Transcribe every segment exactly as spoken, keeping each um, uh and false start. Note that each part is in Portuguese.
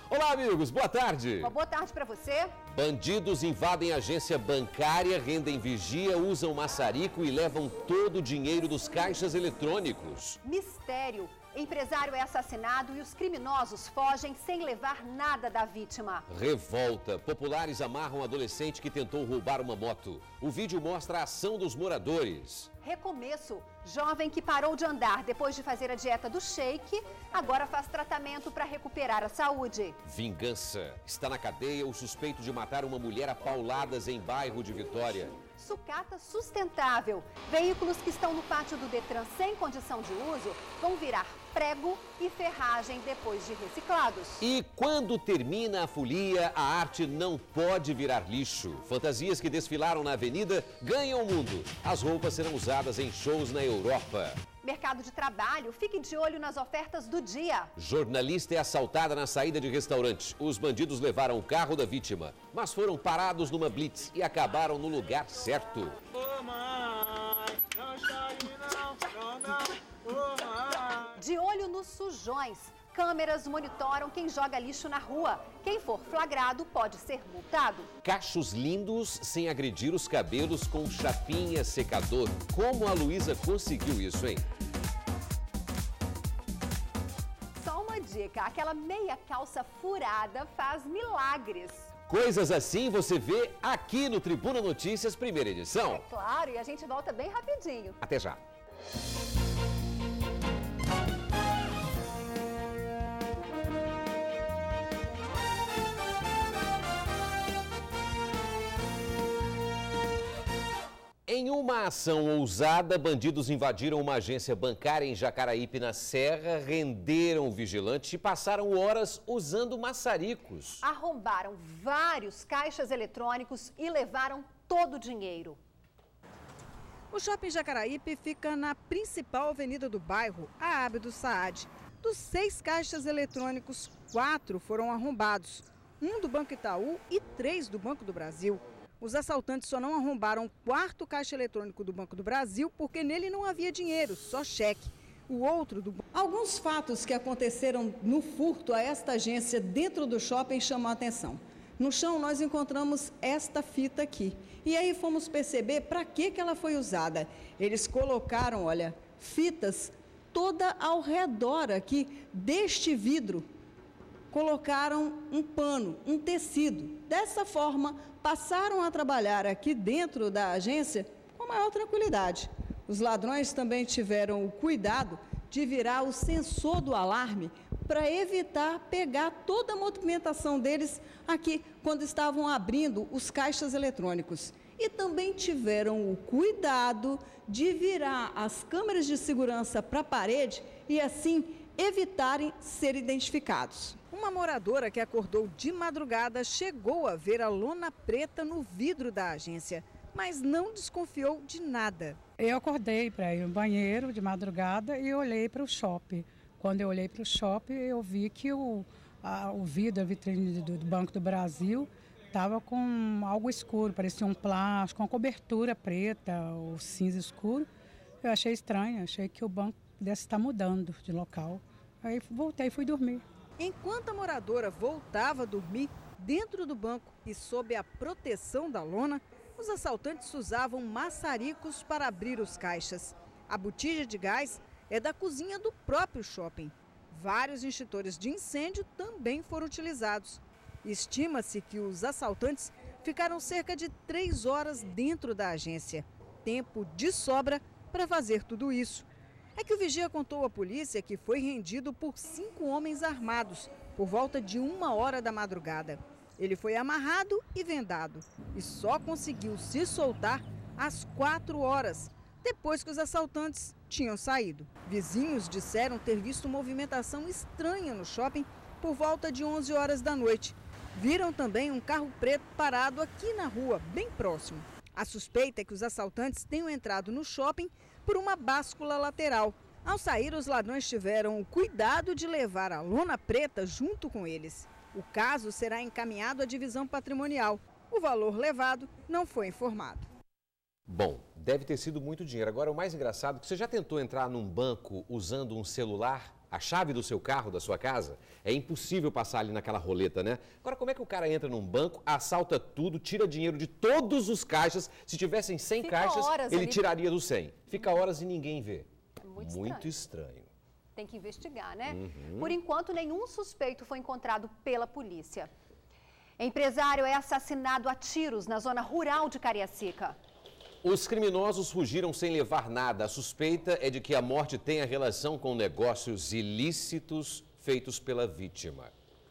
Olá, amigos, boa tarde. Uma boa tarde para você. Bandidos invadem agência bancária, rendem vigia, usam maçarico e levam todo o dinheiro dos caixas eletrônicos. Mistério. Empresário é assassinado e os criminosos fogem sem levar nada da vítima. Revolta. Populares amarram adolescente que tentou roubar uma moto. O vídeo mostra a ação dos moradores. Recomeço. Jovem que parou de andar depois de fazer a dieta do shake, agora faz tratamento para recuperar a saúde. Vingança. Está na cadeia o suspeito de matar uma mulher a pauladas em bairro de Vitória. Sucata sustentável. Veículos que estão no pátio do Detran sem condição de uso vão virar prego e ferragem depois de reciclados. E quando termina a folia, a arte não pode virar lixo. Fantasias que desfilaram na avenida ganham o mundo. As roupas serão usadas em shows na Europa. Mercado de trabalho, fique de olho nas ofertas do dia. Jornalista é assaltada na saída de restaurante. Os bandidos levaram o carro da vítima, mas foram parados numa blitz e acabaram no lugar certo. Ô mãe, não chore não, não, não, ô mãe. De olho nos sujões. Câmeras monitoram quem joga lixo na rua. Quem for flagrado pode ser multado. Cachos lindos sem agredir os cabelos com chapinha secador. Como a Luísa conseguiu isso, hein? Só uma dica, aquela meia calça furada faz milagres. Coisas assim você vê aqui no Tribuna Notícias, primeira edição. É claro, e a gente volta bem rapidinho. Até já. Em uma ação ousada, bandidos invadiram uma agência bancária em Jacaraípe, na Serra, renderam o vigilante e passaram horas usando maçaricos. Arrombaram vários caixas eletrônicos e levaram todo o dinheiro. O Shopping Jacaraípe fica na principal avenida do bairro, a Abdo Saad. Dos seis caixas eletrônicos, quatro foram arrombados. Um do Banco Itaú e três do Banco do Brasil. Os assaltantes só não arrombaram o quarto caixa eletrônico do Banco do Brasil porque nele não havia dinheiro, só cheque. O outro do... Alguns fatos que aconteceram no furto a esta agência dentro do shopping chamam a atenção. No chão nós encontramos esta fita aqui. E aí fomos perceber para que que ela foi usada. Eles colocaram, olha, fitas toda ao redor aqui deste vidro. Colocaram um pano, um tecido. Dessa forma, passaram a trabalhar aqui dentro da agência com maior tranquilidade. Os ladrões também tiveram o cuidado de virar o sensor do alarme para evitar pegar toda a movimentação deles aqui quando estavam abrindo os caixas eletrônicos. E também tiveram o cuidado de virar as câmeras de segurança para a parede e assim evitarem ser identificados. Uma moradora que acordou de madrugada chegou a ver a lona preta no vidro da agência, mas não desconfiou de nada. Eu acordei para ir no banheiro de madrugada e olhei para o shopping. Quando eu olhei para o shopping, eu vi que o, a, o vidro, a vitrine do, do Banco do Brasil estava com algo escuro, parecia um plástico, uma cobertura preta ou cinza escuro. Eu achei estranho, achei que o banco pudesse estar mudando de local. Aí voltei e fui dormir. Enquanto a moradora voltava a dormir dentro do banco e sob a proteção da lona, os assaltantes usavam maçaricos para abrir os caixas. A botija de gás é da cozinha do próprio shopping. Vários extintores de incêndio também foram utilizados. Estima-se que os assaltantes ficaram cerca de três horas dentro da agência. Tempo de sobra para fazer tudo isso. É que o vigia contou à polícia que foi rendido por cinco homens armados por volta de uma hora da madrugada. Ele foi amarrado e vendado e só conseguiu se soltar às quatro horas, depois que os assaltantes tinham saído. Vizinhos disseram ter visto movimentação estranha no shopping por volta de onze horas da noite. Viram também um carro preto parado aqui na rua, bem próximo. A suspeita é que os assaltantes tenham entrado no shopping por uma báscula lateral. Ao sair, os ladrões tiveram o cuidado de levar a lona preta junto com eles. O caso será encaminhado à divisão patrimonial. O valor levado não foi informado. Bom, deve ter sido muito dinheiro. Agora, o mais engraçado é que você já tentou entrar num banco usando um celular? a chave do seu carro, da sua casa, é impossível passar ali naquela roleta, né? Agora, como é que o cara entra num banco, assalta tudo, tira dinheiro de todos os caixas? Se tivessem cem Fica caixas, ele ali... tiraria dos cem. Fica horas e ninguém vê. É muito, muito estranho. estranho. Tem que investigar, né? Uhum. Por enquanto, nenhum suspeito foi encontrado pela polícia. Empresário é assassinado a tiros na zona rural de Cariacica. Os criminosos fugiram sem levar nada. A suspeita é de que a morte tenha relação com negócios ilícitos feitos pela vítima.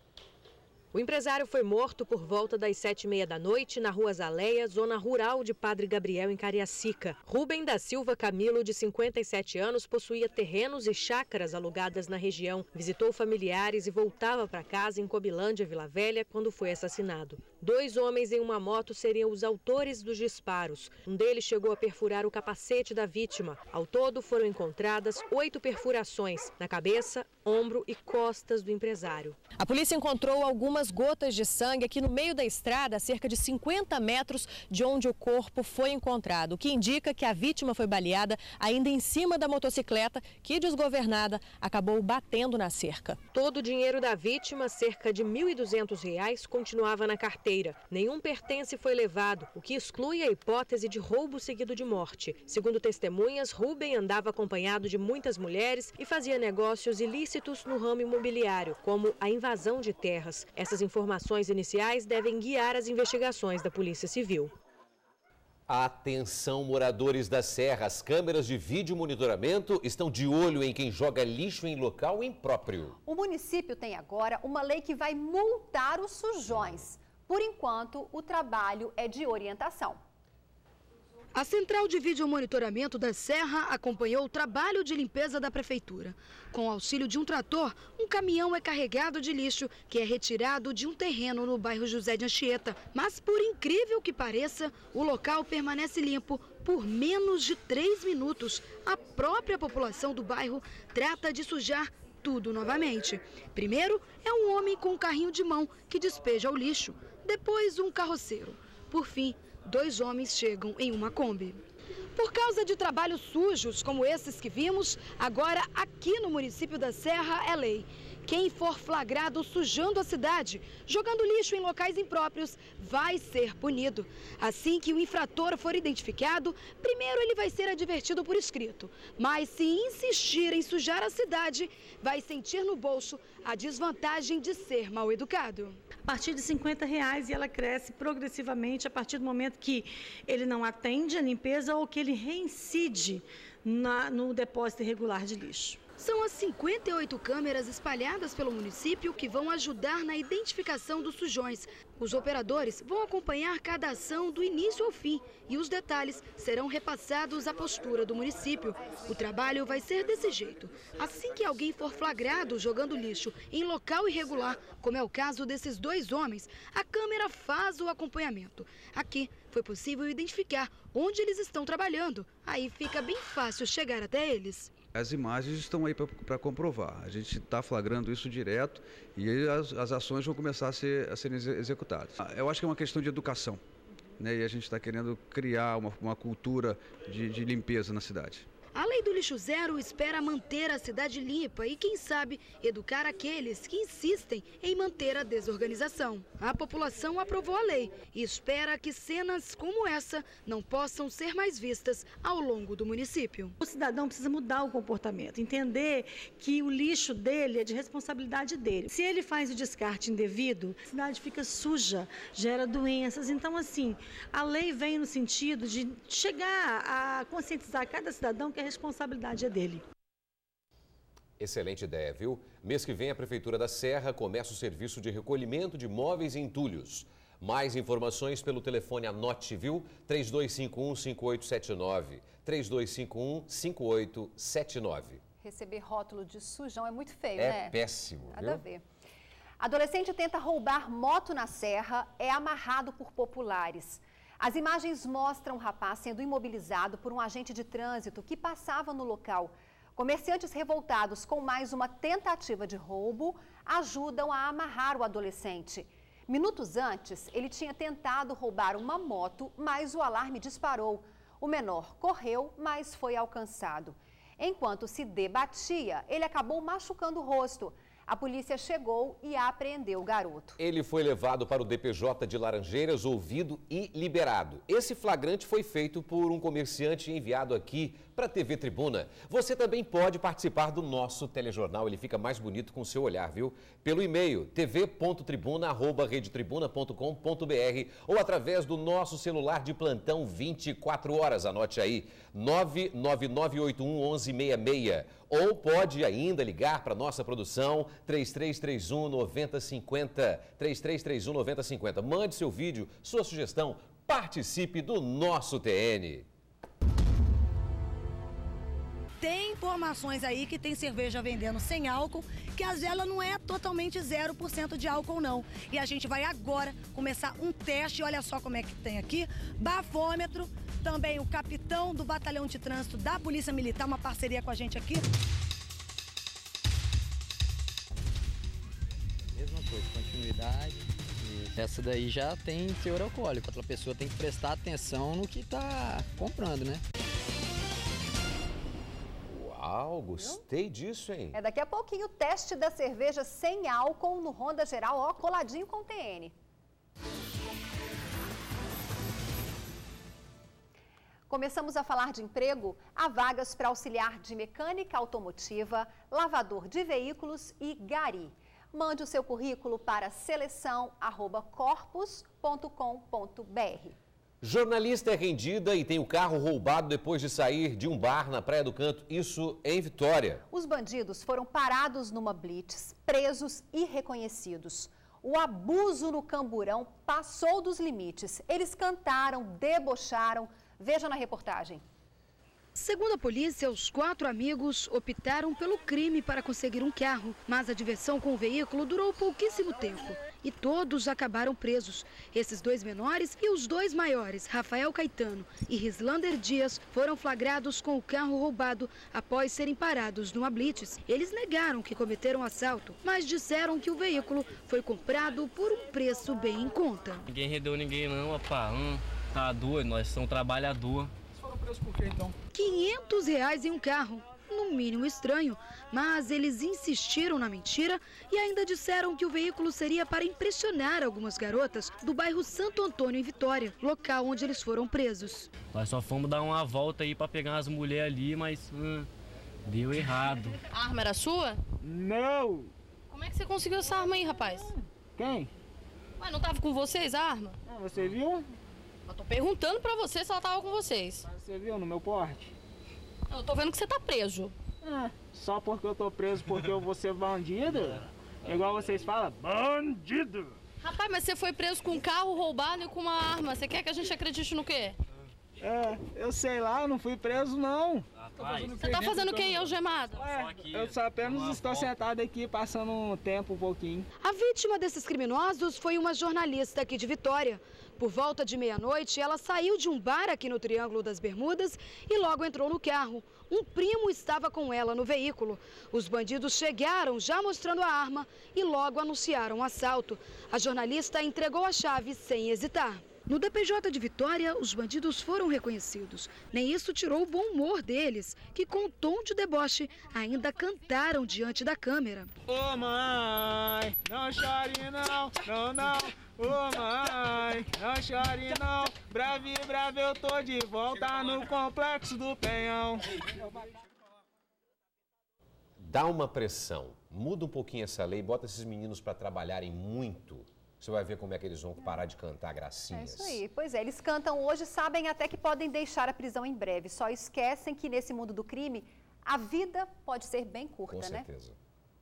O empresário foi morto por volta das sete e meia da noite na Rua Zaleia, zona rural de Padre Gabriel, em Cariacica. Rubem da Silva Camilo, de cinquenta e sete anos, possuía terrenos e chácaras alugadas na região. Visitou familiares e voltava para casa em Cobilândia, Vila Velha, quando foi assassinado. Dois homens em uma moto seriam os autores dos disparos. Um deles chegou a perfurar o capacete da vítima. Ao todo, foram encontradas oito perfurações na cabeça, ombro e costas do empresário. A polícia encontrou algumas gotas de sangue aqui no meio da estrada, a cerca de cinquenta metros de onde o corpo foi encontrado, o que indica que a vítima foi baleada ainda em cima da motocicleta, que, desgovernada, acabou batendo na cerca. Todo o dinheiro da vítima, cerca de mil e duzentos reais, continuava na carteira. Nenhum pertence foi levado, o que exclui a hipótese de roubo seguido de morte. Segundo testemunhas, Rubem andava acompanhado de muitas mulheres e fazia negócios ilícitos no ramo imobiliário, como a invasão de terras. Essas informações iniciais devem guiar as investigações da Polícia Civil. Atenção, moradores da Serra. As câmeras de vídeo monitoramento estão de olho em quem joga lixo em local impróprio. O município tem agora uma lei que vai multar os sujões. Por enquanto, o trabalho é de orientação. A Central de Vídeo Monitoramento da Serra acompanhou o trabalho de limpeza da Prefeitura. Com o auxílio de um trator, um caminhão é carregado de lixo que é retirado de um terreno no bairro José de Anchieta. Mas, por incrível que pareça, o local permanece limpo por menos de três minutos. A própria população do bairro trata de sujar tudo novamente. Primeiro é um homem com um carrinho de mão que despeja o lixo. Depois, um carroceiro. Por fim, dois homens chegam em uma Kombi. Por causa de trabalhos sujos como esses que vimos, agora aqui no município da Serra é lei. Quem for flagrado sujando a cidade, jogando lixo em locais impróprios, vai ser punido. Assim que o infrator for identificado, primeiro ele vai ser advertido por escrito. Mas se insistir em sujar a cidade, vai sentir no bolso a desvantagem de ser mal educado. A partir de cinquenta reais e ela cresce progressivamente a partir do momento que ele não atende a limpeza ou que ele reincide na, no depósito irregular de lixo. São as cinquenta e oito câmeras espalhadas pelo município que vão ajudar na identificação dos sujões. Os operadores vão acompanhar cada ação do início ao fim e os detalhes serão repassados à postura do município. O trabalho vai ser desse jeito. Assim que alguém for flagrado jogando lixo em local irregular, como é o caso desses dois homens, a câmera faz o acompanhamento. Aqui foi possível identificar onde eles estão trabalhando. Aí fica bem fácil chegar até eles. As imagens estão aí para comprovar. A gente está flagrando isso direto e as, as ações vão começar a, ser, a serem executadas. Eu acho que é uma questão de educação, né? E a gente está querendo criar uma, uma cultura de, de limpeza na cidade. A lei do lixo zero espera manter a cidade limpa e, quem sabe, educar aqueles que insistem em manter a desorganização. A população aprovou a lei e espera que cenas como essa não possam ser mais vistas ao longo do município. O cidadão precisa mudar o comportamento, entender que o lixo dele é de responsabilidade dele. Se ele faz o descarte indevido, a cidade fica suja, gera doenças. Então, assim, a lei vem no sentido de chegar a conscientizar cada cidadão que a responsabilidade é dele. Excelente ideia, viu? Mês que vem a Prefeitura da Serra começa o serviço de recolhimento de móveis e entulhos. Mais informações pelo telefone, anote, viu? três dois cinco um, cinco oito sete nove, três dois cinco um, cinco oito sete nove. Receber rótulo de sujão é muito feio, é né? É péssimo, Nada viu? a ver. Adolescente tenta roubar moto na Serra, é amarrado por populares. As imagens mostram o rapaz sendo imobilizado por um agente de trânsito que passava no local. Comerciantes revoltados com mais uma tentativa de roubo ajudam a amarrar o adolescente. Minutos antes, ele tinha tentado roubar uma moto, mas o alarme disparou. O menor correu, mas foi alcançado. Enquanto se debatia, ele acabou machucando o rosto. A polícia chegou e apreendeu o garoto. Ele foi levado para o D P J de Laranjeiras, ouvido e liberado. Esse flagrante foi feito por um comerciante enviado aqui para a T V Tribuna. Você também pode participar do nosso telejornal, ele fica mais bonito com o seu olhar, viu? Pelo e-mail t v ponto tribuna arroba rede tribuna ponto com ponto b r ou através do nosso celular de plantão vinte e quatro horas, anote aí, nove nove nove oito um um um seis seis. Ou pode ainda ligar para a nossa produção três três três um nove zero cinco zero, três três três um nove zero cinco zero. Mande seu vídeo, sua sugestão, participe do nosso T N. Tem informações aí que tem cerveja vendendo sem álcool, que às vezes ela não é totalmente zero por cento de álcool não. E a gente vai agora começar um teste, olha só como é que tem aqui, bafômetro, também o capitão do batalhão de trânsito da Polícia Militar, uma parceria com a gente aqui. Mesma coisa, continuidade. E essa daí já tem teor alcoólico, outra pessoa tem que prestar atenção no que está comprando, né? Uau, gostei disso, hein? É daqui a pouquinho o teste da cerveja sem álcool no Ronda Geral, ó, coladinho com o T N. Começamos a falar de emprego. Há vagas para auxiliar de mecânica automotiva, lavador de veículos e gari. Mande o seu currículo para seleção arroba corpus ponto com ponto b r. Jornalista é rendida e tem o carro roubado depois de sair de um bar na Praia do Canto, isso em Vitória. Os bandidos foram parados numa blitz, presos e reconhecidos. O abuso no Camburão passou dos limites. Eles cantaram, debocharam. Veja na reportagem. Segundo a polícia, os quatro amigos optaram pelo crime para conseguir um carro, mas a diversão com o veículo durou pouquíssimo tempo e todos acabaram presos. Esses dois menores e os dois maiores, Rafael Caetano e Rislander Dias, foram flagrados com o carro roubado após serem parados numa blitz. Eles negaram que cometeram o assalto, mas disseram que o veículo foi comprado por um preço bem em conta. Ninguém rendeu ninguém não, opa, hum, tá doido, nós somos trabalhador. Por quê, então? quinhentos reais em um carro, no mínimo estranho, mas eles insistiram na mentira e ainda disseram que o veículo seria para impressionar algumas garotas do bairro Santo Antônio, em Vitória, local onde eles foram presos. Nós só fomos dar uma volta aí para pegar as mulheres ali, mas hum, deu errado. A arma era sua? Não! Como é que você conseguiu essa arma aí, rapaz? Quem? Ué, não tava com vocês a arma? Ah, você viu? Eu tô perguntando pra você se ela tava com vocês. Você viu no meu porte? Eu tô vendo que você tá preso. É, só porque eu tô preso porque eu vou ser bandido? Igual vocês falam, bandido! Rapaz, mas você foi preso com um carro roubado e com uma arma. Você quer que a gente acredite no quê? É, eu sei lá, eu não fui preso não. Rapaz, você tá fazendo o quê, algemado? É, eu só apenas estou sentado aqui passando um tempo um pouquinho. A vítima desses criminosos foi uma jornalista aqui de Vitória. Por volta de meia-noite, ela saiu de um bar aqui no Triângulo das Bermudas e logo entrou no carro. Um primo estava com ela no veículo. Os bandidos chegaram já mostrando a arma e logo anunciaram o assalto. A jornalista entregou a chave sem hesitar. No D P J de Vitória, os bandidos foram reconhecidos. Nem isso tirou o bom humor deles, que com um tom de deboche ainda cantaram diante da câmera. Ô oh, mãe, não chore não, não, não. Ô oh, mãe, não chore não. Brave, brave, eu tô de volta no complexo do Penhão. Dá uma pressão, muda um pouquinho essa lei, bota esses meninos para trabalharem muito. Você vai ver como é que eles vão parar de cantar gracinhas. É isso aí. Pois é, eles cantam hoje, sabem até que podem deixar a prisão em breve. Só esquecem que nesse mundo do crime, a vida pode ser bem curta, né? Com certeza.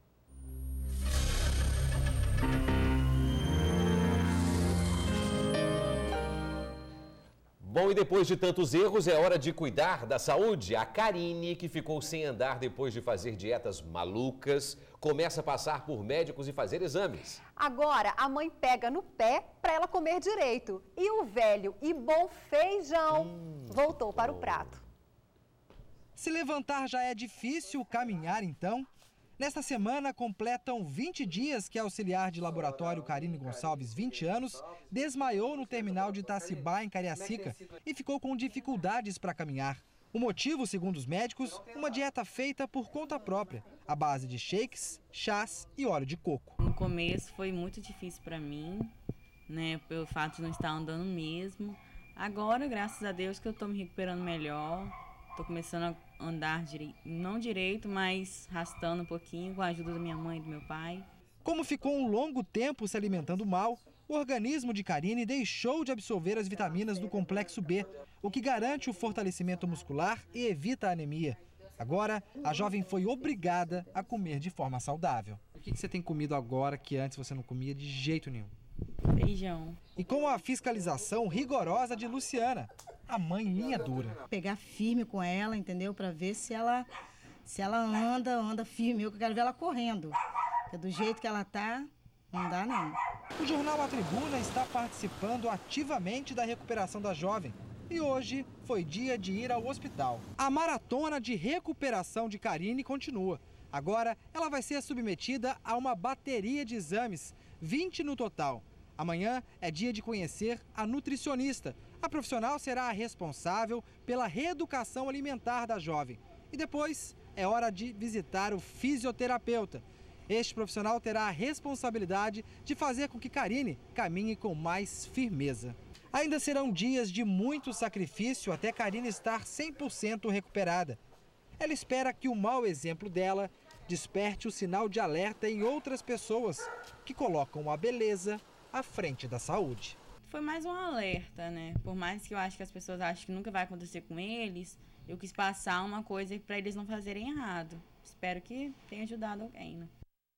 Bom, e depois de tantos erros, é hora de cuidar da saúde. A Karine, que ficou sem andar depois de fazer dietas malucas, começa a passar por médicos e fazer exames. Agora, a mãe pega no pé para ela comer direito. E o velho e bom feijão hum, voltou para oh. o prato. Se levantar já é difícil, caminhar então? Nesta semana, completam vinte dias que a auxiliar de laboratório Karine Gonçalves, vinte anos, desmaiou no terminal de Itacibá, em Cariacica, e ficou com dificuldades para caminhar. O motivo, segundo os médicos, uma dieta feita por conta própria, à base de shakes, chás e óleo de coco. No começo foi muito difícil para mim, né, pelo fato de não estar andando mesmo. Agora, graças a Deus, que eu estou me recuperando melhor, estou começando a andar direito, não direito, mas arrastando um pouquinho com a ajuda da minha mãe e do meu pai. Como ficou um longo tempo se alimentando mal, o organismo de Karine deixou de absorver as vitaminas do complexo B, o que garante o fortalecimento muscular e evita a anemia. Agora, a jovem foi obrigada a comer de forma saudável. O que você tem comido agora que antes você não comia de jeito nenhum? Feijão. E com a fiscalização rigorosa de Luciana, a mãe linha dura. Pegar firme com ela, entendeu? Para ver se ela, se ela anda, anda firme. Eu quero ver ela correndo. Porque do jeito que ela tá, não dá não. O jornal A Tribuna está participando ativamente da recuperação da jovem. E hoje foi dia de ir ao hospital. A maratona de recuperação de Karine continua. Agora ela vai ser submetida a uma bateria de exames, vinte no total. Amanhã é dia de conhecer a nutricionista. A profissional será a responsável pela reeducação alimentar da jovem. E depois é hora de visitar o fisioterapeuta. Este profissional terá a responsabilidade de fazer com que Karine caminhe com mais firmeza. Ainda serão dias de muito sacrifício até Karine estar cem por cento recuperada. Ela espera que o mau exemplo dela desperte o sinal de alerta em outras pessoas que colocam a beleza à frente da saúde. Foi mais um alerta, né? Por mais que eu acho que as pessoas acham que nunca vai acontecer com eles, eu quis passar uma coisa para eles não fazerem errado. Espero que tenha ajudado alguém, né?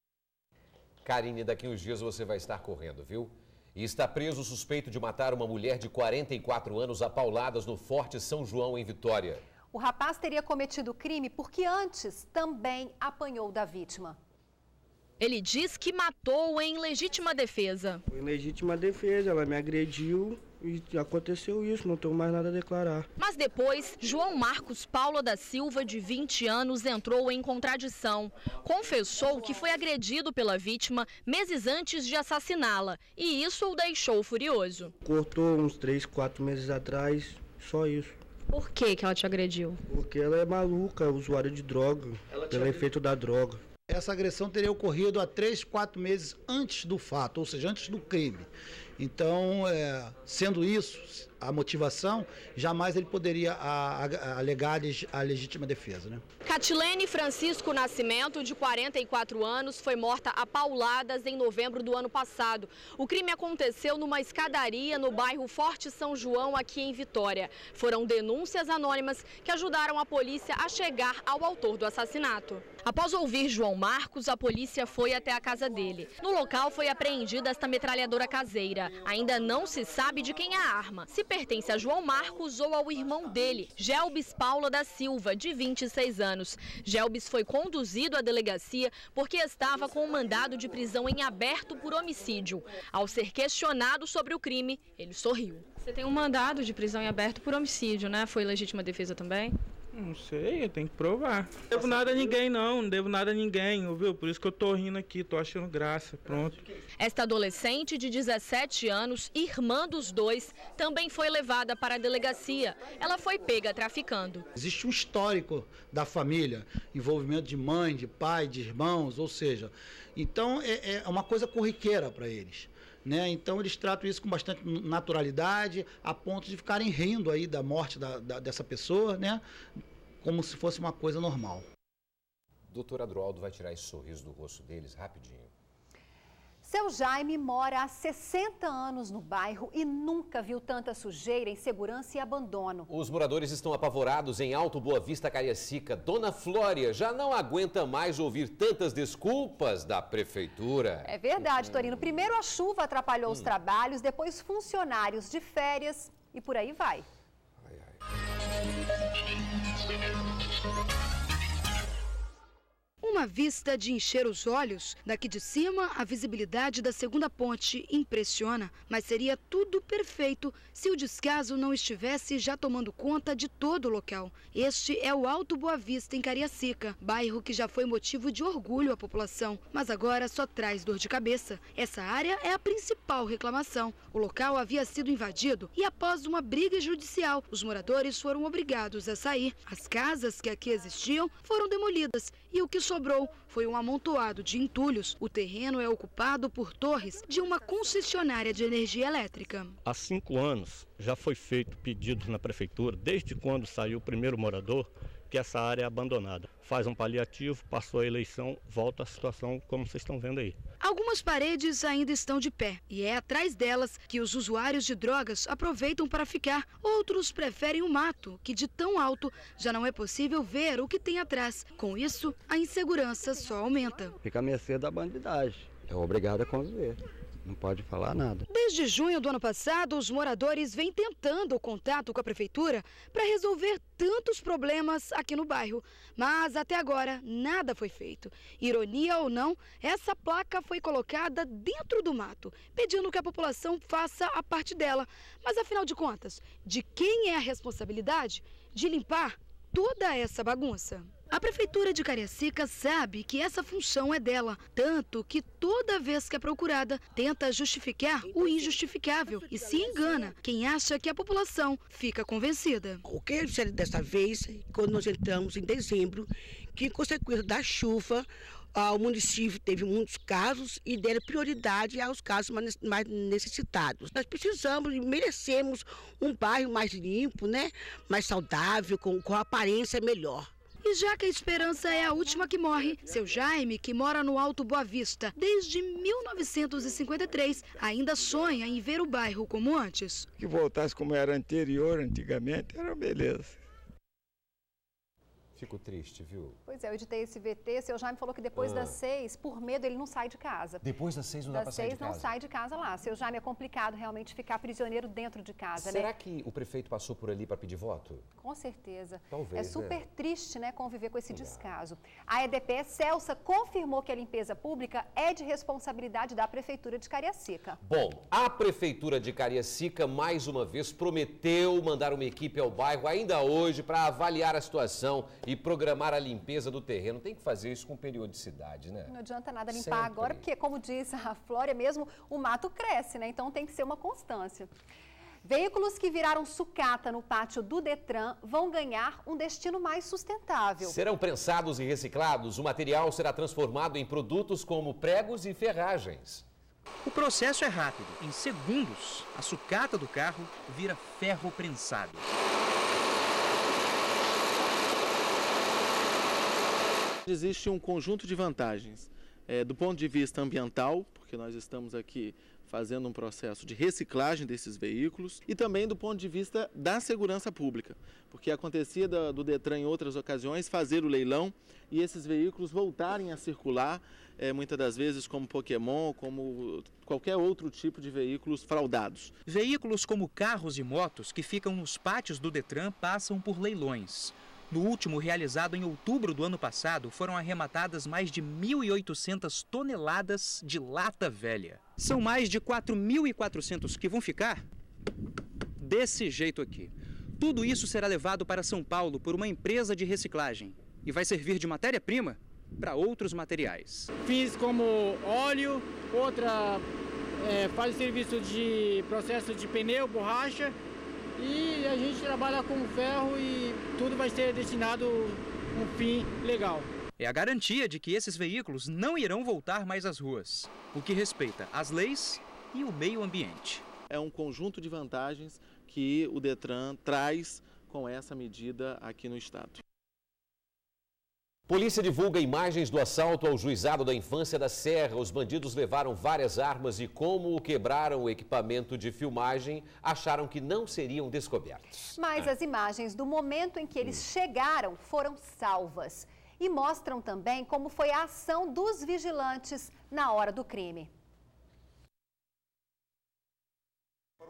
Karine, daqui uns dias você vai estar correndo, viu? E está preso o suspeito de matar uma mulher de quarenta e quatro anos a pauladas no Forte São João, em Vitória. O rapaz teria cometido o crime porque antes também apanhou da vítima. Ele diz que matou em legítima defesa. Foi em legítima defesa, ela me agrediu e aconteceu isso, não tenho mais nada a declarar. Mas depois, João Marcos Paula da Silva, de vinte anos, entrou em contradição. Confessou que foi agredido pela vítima meses antes de assassiná-la e isso o deixou furioso. Cortou uns três, quatro meses atrás, só isso. Por que que ela te agrediu? Porque ela é maluca, usuária de droga, pelo efeito da droga. Essa agressão teria ocorrido há três, quatro meses antes do fato, ou seja, antes do crime. Então, é, sendo isso a motivação, jamais ele poderia a, a, alegar a legítima defesa, né? Catilene Francisco Nascimento, de quarenta e quatro anos, foi morta a pauladas em novembro do ano passado. O crime aconteceu numa escadaria no bairro Forte São João, aqui em Vitória. Foram denúncias anônimas que ajudaram a polícia a chegar ao autor do assassinato. Após ouvir João Marcos, a polícia foi até a casa dele. No local foi apreendida esta metralhadora caseira. Ainda não se sabe de quem é a arma, se pertence a João Marcos ou ao irmão dele, Gelbis Paula da Silva, de vinte e seis anos. Gelbis foi conduzido à delegacia porque estava com um mandado de prisão em aberto por homicídio. Ao ser questionado sobre o crime, ele sorriu. Você tem um mandado de prisão em aberto por homicídio, né? Foi legítima defesa também? Não sei, eu tenho que provar. Não devo nada a ninguém não, não devo nada a ninguém, ouviu? Por isso que eu tô rindo aqui, tô achando graça, pronto. Esta adolescente de dezessete anos, irmã dos dois, também foi levada para a delegacia. Ela foi pega traficando. Existe um histórico da família, envolvimento de mãe, de pai, de irmãos, ou seja, então é, é uma coisa corriqueira para eles. Né? Então eles tratam isso com bastante naturalidade, a ponto de ficarem rindo aí da morte da, da, dessa pessoa, né? Como se fosse uma coisa normal. Doutor Adroaldo vai tirar esse sorriso do rosto deles rapidinho. Seu Jaime mora há sessenta anos no bairro e nunca viu tanta sujeira, insegurança e abandono. Os moradores estão apavorados em Alto Boa Vista, Cariacica. Dona Flória já não aguenta mais ouvir tantas desculpas da prefeitura. É verdade, Torino. Primeiro a chuva atrapalhou hum. os trabalhos, depois funcionários de férias e por aí vai. Ai, ai. Um Uma vista de encher os olhos. Daqui de cima, a visibilidade da segunda ponte impressiona. Mas seria tudo perfeito se o descaso não estivesse já tomando conta de todo o local. Este é o Alto Boa Vista, em Cariacica, bairro que já foi motivo de orgulho à população, mas agora só traz dor de cabeça. Essa área é a principal reclamação. O local havia sido invadido e, após uma briga judicial, os moradores foram obrigados a sair. As casas que aqui existiam foram demolidas e o que sobrou foi um amontoado de entulhos. O terreno é ocupado por torres de uma concessionária de energia elétrica. Há cinco anos já foi feito pedidos na prefeitura, desde quando saiu o primeiro morador, que essa área é abandonada. Faz um paliativo, passou a eleição, volta à situação como vocês estão vendo aí. Algumas paredes ainda estão de pé e é atrás delas que os usuários de drogas aproveitam para ficar. Outros preferem o mato, que de tão alto já não é possível ver o que tem atrás. Com isso, a insegurança só aumenta. Fica a mercê da bandidagem. É obrigado a conviver. Não pode falar nada. Desde junho do ano passado, os moradores vêm tentando o contato com a prefeitura para resolver tantos problemas aqui no bairro. Mas até agora nada foi feito. Ironia ou não, essa placa foi colocada dentro do mato, pedindo que a população faça a parte dela. Mas afinal de contas, de quem é a responsabilidade de limpar toda essa bagunça? A Prefeitura de Cariacica sabe que essa função é dela, tanto que toda vez que é procurada, tenta justificar o injustificável e se engana quem acha que a população fica convencida. O que eles fizeram dessa vez, quando nós entramos em dezembro, que em consequência da chuva, o município teve muitos casos e deram prioridade aos casos mais necessitados. Nós precisamos e merecemos um bairro mais limpo, né? Mais saudável, com, com aparência melhor. E já que a esperança é a última que morre, seu Jaime, que mora no Alto Boa Vista desde mil novecentos e cinquenta e três, ainda sonha em ver o bairro como antes. Que voltasse como era anterior, antigamente, era beleza. Fico triste, viu? Pois é, eu editei esse V T, seu Jaime falou que depois ah. das seis, por medo, ele não sai de casa. Depois das seis não dá para sair de casa? Das seis não sai de casa lá. Seu Jaime, é complicado realmente ficar prisioneiro dentro de casa, Será né? que o prefeito passou por ali para pedir voto? Com certeza. Talvez, É super né? triste, né, conviver com esse é. descaso. A E D P Celsa confirmou que a limpeza pública é de responsabilidade da Prefeitura de Cariacica. Bom, a Prefeitura de Cariacica, mais uma vez, prometeu mandar uma equipe ao bairro ainda hoje para avaliar a situação e programar a limpeza do terreno. Tem que fazer isso com periodicidade, né? Não adianta nada limpar Sempre. agora, porque, como diz a Flória mesmo, o mato cresce, né? Então tem que ser uma constância. Veículos que viraram sucata no pátio do Detran vão ganhar um destino mais sustentável. Serão prensados e reciclados. O material será transformado em produtos como pregos e ferragens. O processo é rápido. Em segundos, a sucata do carro vira ferro prensado. Existe um conjunto de vantagens, é, do ponto de vista ambiental, porque nós estamos aqui fazendo um processo de reciclagem desses veículos, e também do ponto de vista da segurança pública, porque acontecia do, do Detran em outras ocasiões fazer o leilão e esses veículos voltarem a circular, é, muitas das vezes como Pokémon, como qualquer outro tipo de veículos fraudados. Veículos como carros e motos que ficam nos pátios do Detran passam por leilões. No último, realizado em outubro do ano passado, foram arrematadas mais de mil e oitocentas toneladas de lata velha. São mais de quatro mil e quatrocentos que vão ficar desse jeito aqui. Tudo isso será levado para São Paulo por uma empresa de reciclagem e vai servir de matéria-prima para outros materiais. Fiz como óleo, outra é, faz serviço de processo de pneu, borracha. E a gente trabalha com ferro e tudo vai ser destinado a um fim legal. É a garantia de que esses veículos não irão voltar mais às ruas, o que respeita as leis e o meio ambiente. É um conjunto de vantagens que o Detran traz com essa medida aqui no estado. Polícia divulga imagens do assalto ao juizado da infância da Serra. Os bandidos levaram várias armas e, como quebraram o equipamento de filmagem, acharam que não seriam descobertos. Mas as imagens do momento em que eles chegaram foram salvas e mostram também como foi a ação dos vigilantes na hora do crime.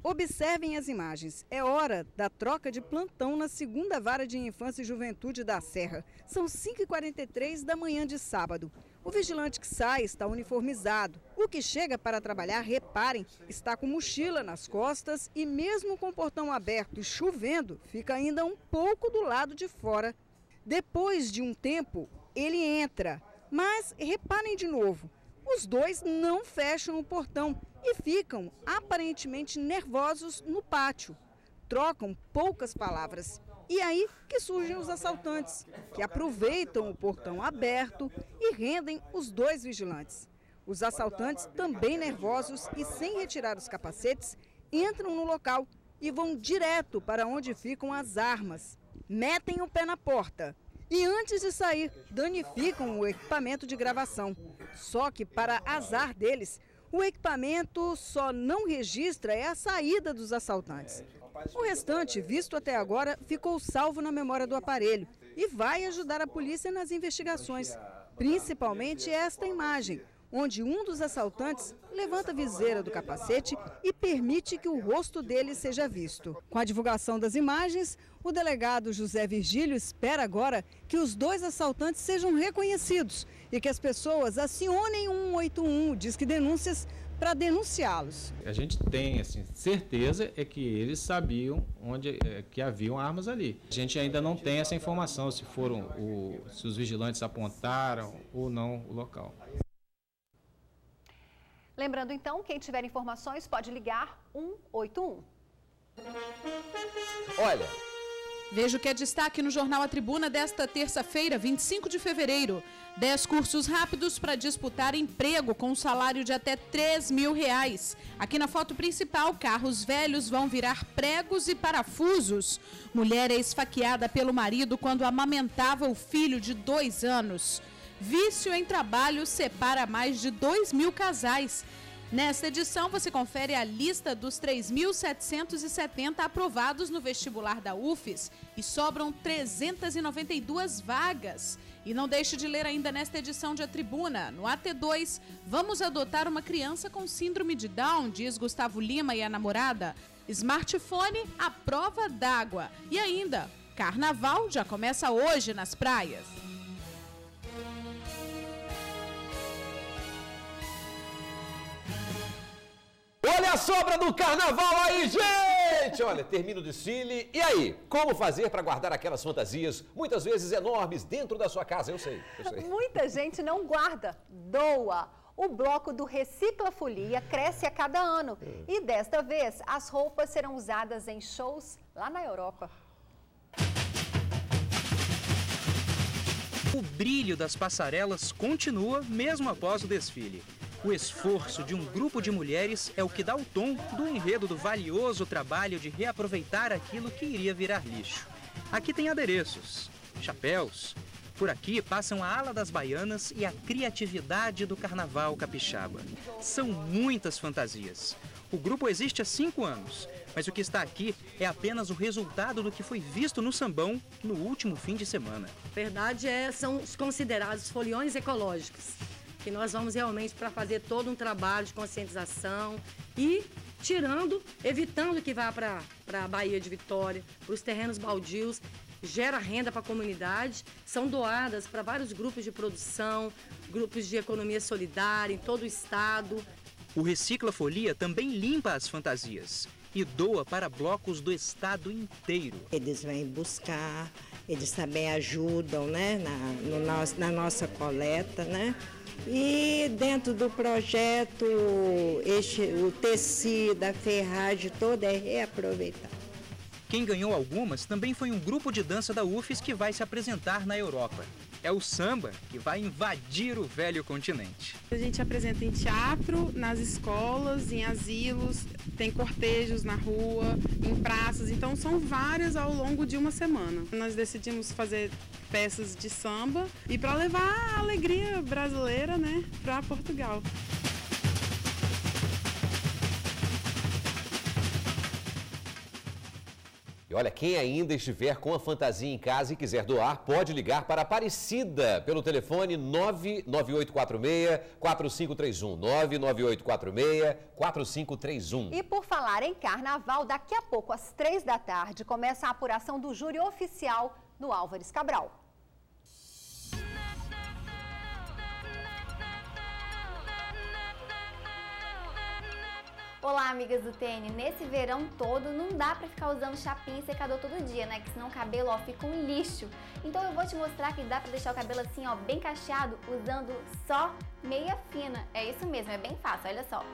Observem as imagens. É hora da troca de plantão na segunda Vara de Infância e Juventude da Serra. São cinco e quarenta e três da manhã de sábado. O vigilante que sai está uniformizado. O que chega para trabalhar, reparem, está com mochila nas costas e mesmo com o portão aberto e chovendo, fica ainda um pouco do lado de fora. Depois de um tempo, ele entra. Mas reparem de novo, os dois não fecham o portão e ficam aparentemente nervosos no pátio. Trocam poucas palavras. E aí que surgem os assaltantes, que aproveitam o portão aberto e rendem os dois vigilantes. Os assaltantes, também nervosos e sem retirar os capacetes, entram no local e vão direto para onde ficam as armas. Metem o pé na porta. E antes de sair, danificam o equipamento de gravação. Só que, para azar deles, o equipamento só não registra é a saída dos assaltantes. O restante, visto até agora, ficou salvo na memória do aparelho e vai ajudar a polícia nas investigações. Principalmente esta imagem, onde um dos assaltantes levanta a viseira do capacete e permite que o rosto dele seja visto. Com a divulgação das imagens, o delegado José Virgílio espera agora que os dois assaltantes sejam reconhecidos e que as pessoas acionem o um oito um, Disque Denúncias, para denunciá-los. A gente tem assim, certeza é que eles sabiam onde é, que haviam armas ali. A gente ainda não tem essa informação se foram o, se os vigilantes apontaram ou não o local. Lembrando então, quem tiver informações pode ligar um oito um. Olha, veja o que é destaque no Jornal A Tribuna desta terça-feira, vinte e cinco de fevereiro. dez cursos rápidos para disputar emprego com um salário de até três mil reais. Aqui na foto principal, carros velhos vão virar pregos e parafusos. Mulher é esfaqueada pelo marido quando amamentava o filho de dois anos. Vício em trabalho separa mais de dois mil casais. Nesta edição, você confere a lista dos três mil setecentos e setenta aprovados no vestibular da U F E S e sobram trezentas e noventa e duas vagas. E não deixe de ler ainda nesta edição de A Tribuna. No A T dois, vamos adotar uma criança com síndrome de Down, diz Gustavo Lima e a namorada. Smartphone à prova d'água. E ainda, Carnaval já começa hoje nas praias. Olha a sobra do carnaval aí, gente! Olha, termina o desfile. E aí, como fazer para guardar aquelas fantasias, muitas vezes enormes, dentro da sua casa? Eu sei, eu sei. Muita gente não guarda, doa. O bloco do Recicla Folia cresce a cada ano. Hum. E desta vez, as roupas serão usadas em shows lá na Europa. O brilho das passarelas continua mesmo após o desfile. O esforço de um grupo de mulheres é o que dá o tom do enredo do valioso trabalho de reaproveitar aquilo que iria virar lixo. Aqui tem adereços, chapéus. Por aqui passam a ala das baianas e a criatividade do carnaval capixaba. São muitas fantasias. O grupo existe há cinco anos, mas o que está aqui é apenas o resultado do que foi visto no Sambão no último fim de semana. A verdade é, são os considerados foliões ecológicos, que nós vamos realmente para fazer todo um trabalho de conscientização e tirando, evitando que vá para a Baía de Vitória, para os terrenos baldios, gera renda para a comunidade, são doadas para vários grupos de produção, grupos de economia solidária em todo o estado. O Recicla Folia também limpa as fantasias e doa para blocos do estado inteiro. Eles vêm buscar, eles também ajudam, né, na, no nosso, na nossa coleta, né? E dentro do projeto, este, o tecido, a ferragem toda é reaproveitada. Quem ganhou algumas também foi um grupo de dança da U F E S que vai se apresentar na Europa. É o samba que vai invadir o velho continente. A gente apresenta em teatro, nas escolas, em asilos, tem cortejos na rua, em praças, então são várias ao longo de uma semana. Nós decidimos fazer peças de samba e para levar a alegria brasileira, né, para Portugal. E olha, quem ainda estiver com a fantasia em casa e quiser doar, pode ligar para Aparecida pelo telefone nove nove oito quatro seis, quatro cinco três um, nove nove oito quatro seis, quatro cinco três um. E por falar em carnaval, daqui a pouco, às três da tarde, começa a apuração do júri oficial no Álvares Cabral. Olá, amigas do T N. Nesse verão todo não dá pra ficar usando chapinha e secador todo dia, né? Que senão o cabelo, ó, fica um lixo. Então eu vou te mostrar que dá pra deixar o cabelo assim, ó, bem cacheado, usando só meia fina. É isso mesmo, é bem fácil, olha só.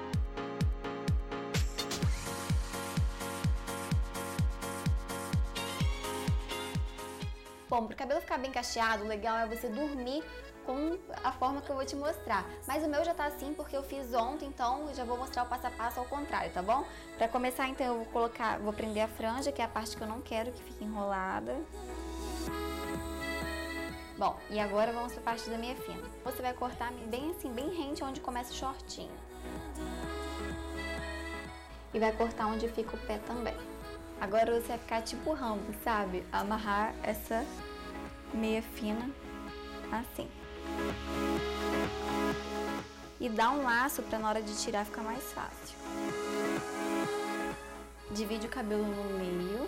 Bom, pro cabelo ficar bem cacheado, o legal é você dormir com a forma que eu vou te mostrar. Mas o meu já tá assim porque eu fiz ontem, então eu já vou mostrar o passo a passo ao contrário, tá bom? Pra começar, então, eu vou colocar, vou prender a franja, que é a parte que eu não quero que fique enrolada. Bom, e agora vamos pra parte da meia fina. Você vai cortar bem assim, bem rente onde começa o shortinho. E vai cortar onde fica o pé também. Agora você vai ficar tipo Rambo, sabe? Amarrar essa meia fina assim. E dá um laço para na hora de tirar ficar mais fácil. Divide o cabelo no meio.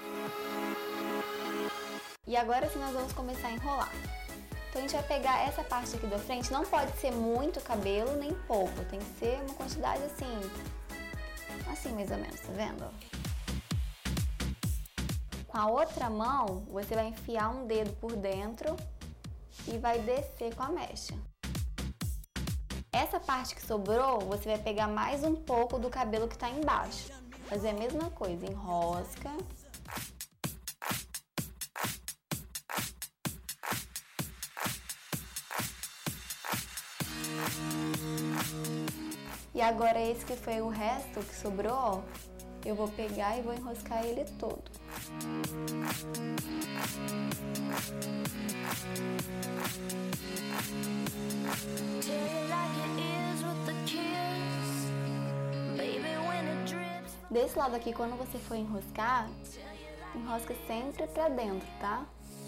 E agora sim nós vamos começar a enrolar. Então a gente vai pegar essa parte aqui da frente, não pode ser muito cabelo nem pouco, tem que ser uma quantidade assim, assim mais ou menos, tá vendo? Com a outra mão, você vai enfiar um dedo por dentro e vai descer com a mecha. Essa parte que sobrou, você vai pegar mais um pouco do cabelo que está embaixo. Fazer a mesma coisa, enrosca. E agora esse que foi o resto que sobrou, eu vou pegar e vou enroscar ele todo. Desse lado aqui, quando você for enroscar, enrosca sempre pra dentro, tá?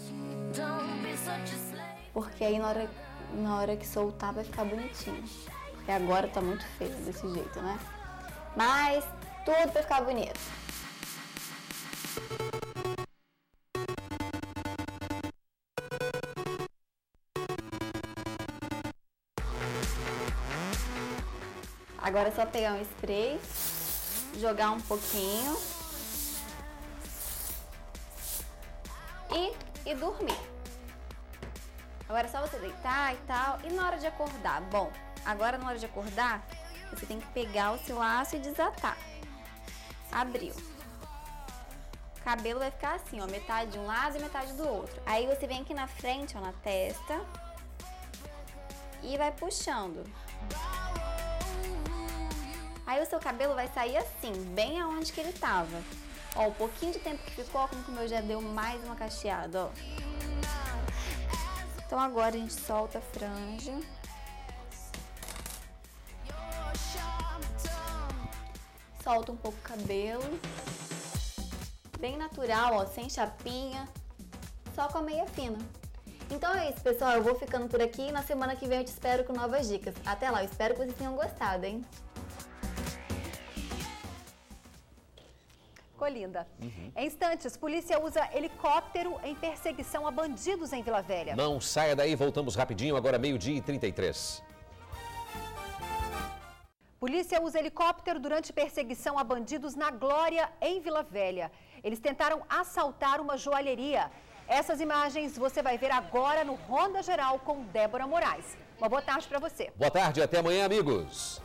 Porque aí na hora, na hora que soltar vai ficar bonitinho. Porque agora tá muito feio desse jeito, né? Mas tudo pra ficar bonito. Agora é só pegar um spray, jogar um pouquinho e, e dormir. Agora é só você deitar e tal. E na hora de acordar? Bom, agora na hora de acordar, você tem que pegar o seu laço e desatar. Abriu. O cabelo vai ficar assim, ó, metade de um lado e metade do outro. Aí você vem aqui na frente, ó, na testa e vai puxando. Aí o seu cabelo vai sair assim, bem aonde que ele tava. Ó, o pouquinho de tempo que ficou, como que o meu já deu mais uma cacheada, ó. Então agora a gente solta a franja. Solta um pouco o cabelo. Bem natural, ó, sem chapinha, só com a meia fina. Então é isso, pessoal, eu vou ficando por aqui e na semana que vem eu te espero com novas dicas. Até lá, eu espero que vocês tenham gostado, hein? Ficou linda. Uhum. Em instantes, polícia usa helicóptero em perseguição a bandidos em Vila Velha. Não saia daí, voltamos rapidinho, agora meio-dia e trinta e três. Polícia usa helicóptero durante perseguição a bandidos na Glória, em Vila Velha. Eles tentaram assaltar uma joalheria. Essas imagens você vai ver agora no Ronda Geral com Débora Moraes. Uma boa tarde para você. Boa tarde, até amanhã, amigos.